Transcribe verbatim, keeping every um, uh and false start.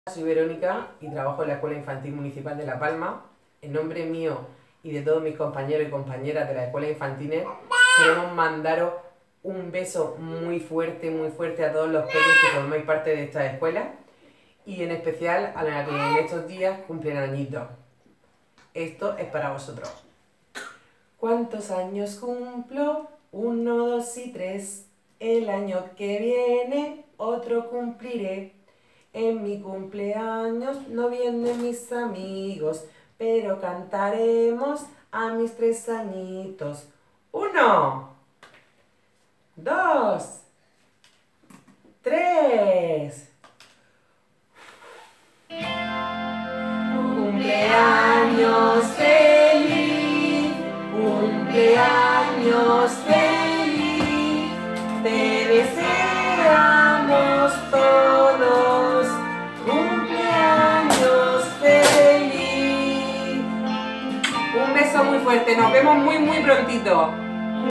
Soy Verónica y trabajo en la Escuela Infantil Municipal de La Palma. En nombre mío y de todos mis compañeros y compañeras de la Escuela Infantil, queremos mandaros un beso muy fuerte, muy fuerte a todos los peques que formáis parte de esta escuela y en especial a la que en estos días cumplen añitos. Esto es para vosotros. ¿Cuántos años cumplo? Uno, dos y tres. El año que viene otro cumpliré. En mi cumpleaños no vienen mis amigos, pero cantaremos a mis tres añitos. Uno, dos, tres. Cumpleaños feliz, cumpleaños feliz, te deseamos todos. Cumpleaños feliz. Un beso muy fuerte, nos vemos muy muy prontito.